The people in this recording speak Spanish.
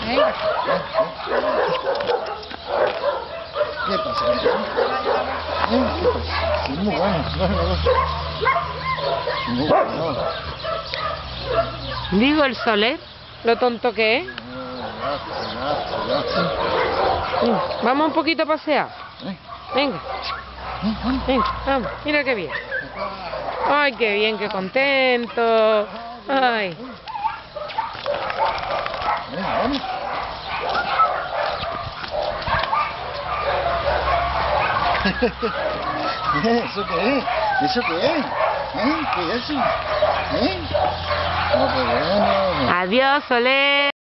Venga. ¿Qué pasa? ¿Qué pasa? Es muy bueno, muy bueno. Digo el Soler, lo tonto que es. Vamos un poquito a pasear. Venga. Venga, vamos, mira qué bien. Ay, qué bien, qué contento. Ay. Vamos. ¿Eso qué es? ¿Eso qué es? ¿Qué es eso? No, pues bueno. Adiós, Soler.